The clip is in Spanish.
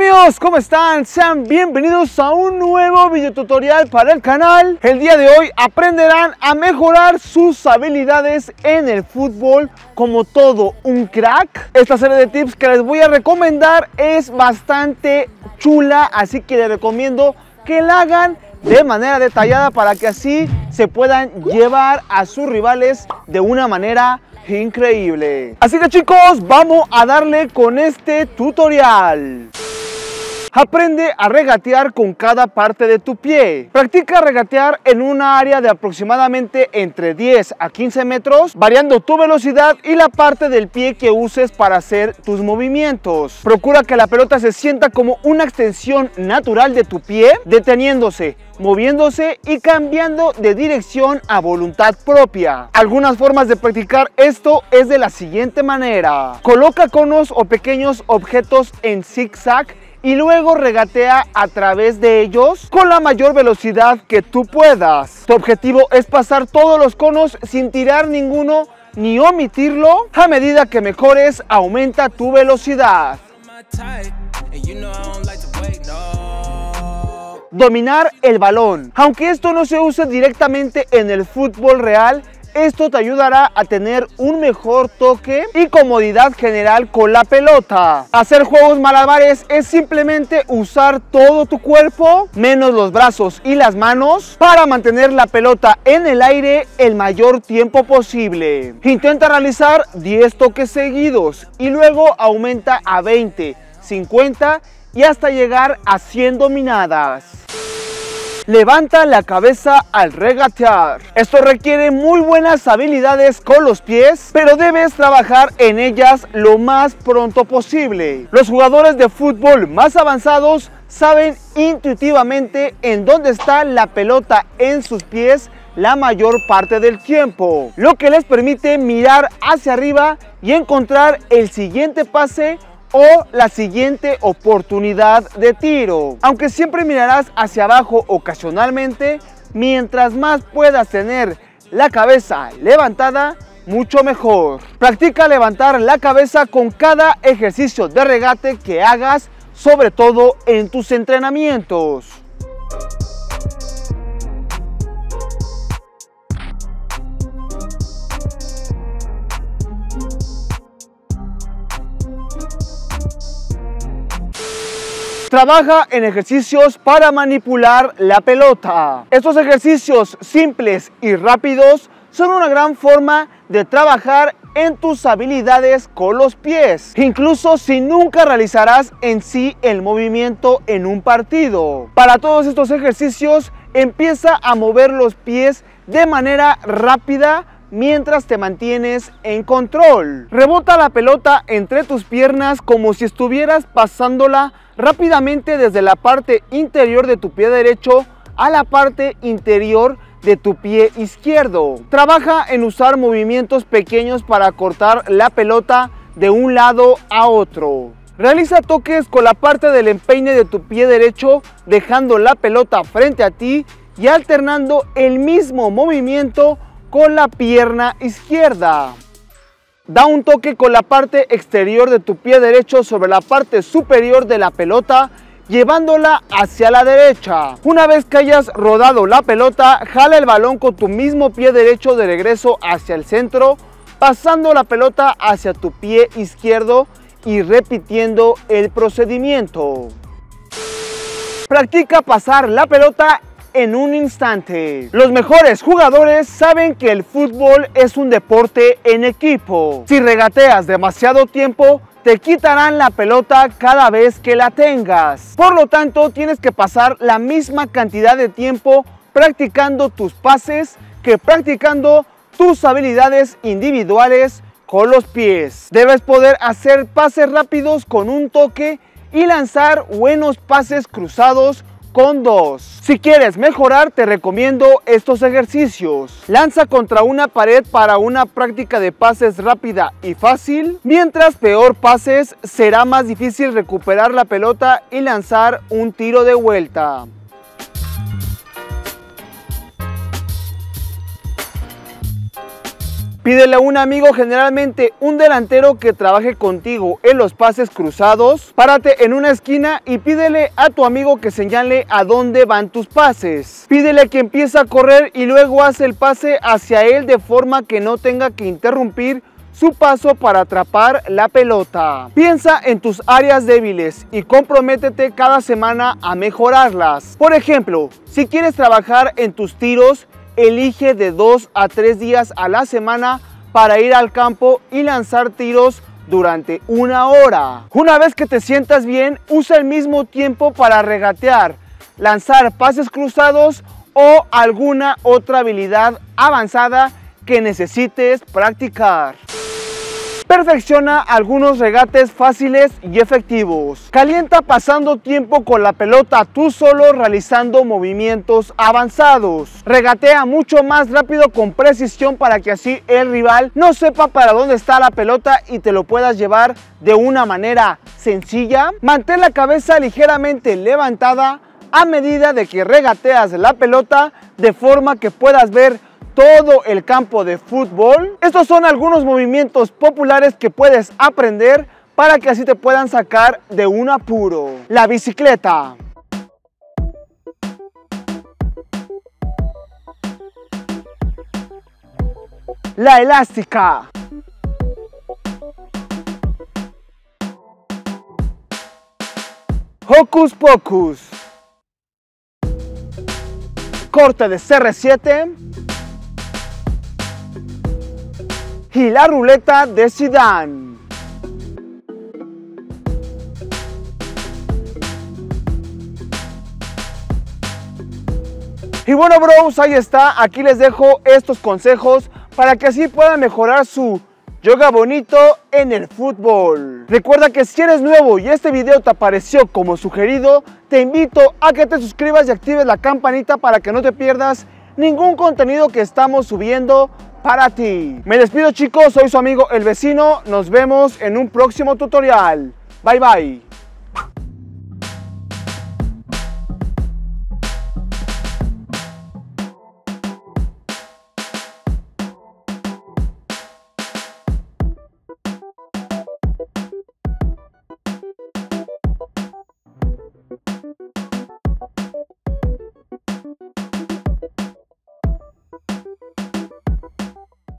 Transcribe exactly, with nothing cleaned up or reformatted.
amigos, ¿cómo están? Sean bienvenidos a un nuevo video tutorial para el canal. El día de hoy aprenderán a mejorar sus habilidades en el fútbol como todo un crack. Esta serie de tips que les voy a recomendar es bastante chula, así que les recomiendo que la hagan de manera detallada para que así se puedan llevar a sus rivales de una manera increíble. Así que chicos, vamos a darle con este tutorial. Aprende a regatear con cada parte de tu pie. Practica regatear en una área de aproximadamente entre diez a quince metros, variando tu velocidad y la parte del pie que uses para hacer tus movimientos. Procura que la pelota se sienta como una extensión natural de tu pie, deteniéndose, moviéndose y cambiando de dirección a voluntad propia. Algunas formas de practicar esto es de la siguiente manera. Coloca conos o pequeños objetos en zigzag y luego regatea a través de ellos con la mayor velocidad que tú puedas. Tu objetivo es pasar todos los conos sin tirar ninguno ni omitirlo. A medida que mejores, aumenta tu velocidad. Dominar el balón. Aunque esto no se use directamente en el fútbol real, esto te ayudará a tener un mejor toque y comodidad general con la pelota. Hacer juegos malabares es simplemente usar todo tu cuerpo, menos los brazos y las manos, para mantener la pelota en el aire el mayor tiempo posible. Intenta realizar diez toques seguidos y luego aumenta a veinte, cincuenta y hasta llegar a cien dominadas. Levanta la cabeza al regatear. Esto requiere muy buenas habilidades con los pies, pero debes trabajar en ellas lo más pronto posible. Los jugadores de fútbol más avanzados saben intuitivamente en dónde está la pelota en sus pies la mayor parte del tiempo, lo que les permite mirar hacia arriba y encontrar el siguiente pase o la siguiente oportunidad de tiro. Aunque siempre mirarás hacia abajo ocasionalmente, mientras más puedas tener la cabeza levantada, mucho mejor. Practica levantar la cabeza con cada ejercicio de regate que hagas, sobre todo en tus entrenamientos. Trabaja en ejercicios para manipular la pelota. Estos ejercicios simples y rápidos son una gran forma de trabajar en tus habilidades con los pies, incluso si nunca realizarás en sí el movimiento en un partido. Para todos estos ejercicios, empieza a mover los pies de manera rápida mientras te mantienes en control. Rebota la pelota entre tus piernas como si estuvieras pasándola rápidamente desde la parte interior de tu pie derecho a la parte interior de tu pie izquierdo. Trabaja en usar movimientos pequeños para cortar la pelota de un lado a otro. Realiza toques con la parte del empeine de tu pie derecho, dejando la pelota frente a ti y alternando el mismo movimiento con la pierna izquierda. Da un toque con la parte exterior de tu pie derecho sobre la parte superior de la pelota, llevándola hacia la derecha. Una vez que hayas rodado la pelota, jala el balón con tu mismo pie derecho de regreso hacia el centro, pasando la pelota hacia tu pie izquierdo y repitiendo el procedimiento. Practica pasar la pelota en un instante. Los mejores jugadores saben que el fútbol es un deporte en equipo. Si regateas demasiado tiempo, te quitarán la pelota cada vez que la tengas. Por lo tanto, tienes que pasar la misma cantidad de tiempo practicando tus pases que practicando tus habilidades individuales con los pies. Debes poder hacer pases rápidos con un toque y lanzar buenos pases cruzados con dos. Si quieres mejorar, te recomiendo estos ejercicios. Lanza contra una pared para una práctica de pases rápida y fácil. Mientras peor pases, será más difícil recuperar la pelota y lanzar un tiro de vuelta. Pídele a un amigo, generalmente un delantero, que trabaje contigo en los pases cruzados. Párate en una esquina y pídele a tu amigo que señale a dónde van tus pases. Pídele que empiece a correr y luego hace el pase hacia él de forma que no tenga que interrumpir su paso para atrapar la pelota. Piensa en tus áreas débiles y comprométete cada semana a mejorarlas. Por ejemplo, si quieres trabajar en tus tiros, elige de dos a tres días a la semana para ir al campo y lanzar tiros durante una hora. Una vez que te sientas bien, usa el mismo tiempo para regatear, lanzar pases cruzados o alguna otra habilidad avanzada que necesites practicar. Perfecciona algunos regates fáciles y efectivos. Calienta pasando tiempo con la pelota tú solo, realizando movimientos avanzados. Regatea mucho más rápido con precisión para que así el rival no sepa para dónde está la pelota y te lo puedas llevar de una manera sencilla. Mantén la cabeza ligeramente levantada a medida de que regateas la pelota, de forma que puedas ver todo el campo de fútbol. Estos son algunos movimientos populares que puedes aprender para que así te puedan sacar de un apuro. La bicicleta. La elástica. Hocus Pocus. Corte de C R siete. Y la ruleta de Zidane. Y bueno, bros, ahí está. Aquí les dejo estos consejos para que así puedan mejorar su yoga bonito en el fútbol. Recuerda que si eres nuevo y este video te apareció como sugerido, te invito a que te suscribas y actives la campanita para que no te pierdas ningún contenido que estamos subiendo para ti. Me despido, chicos, soy su amigo El Vecino. Nos vemos en un próximo tutorial. Bye bye.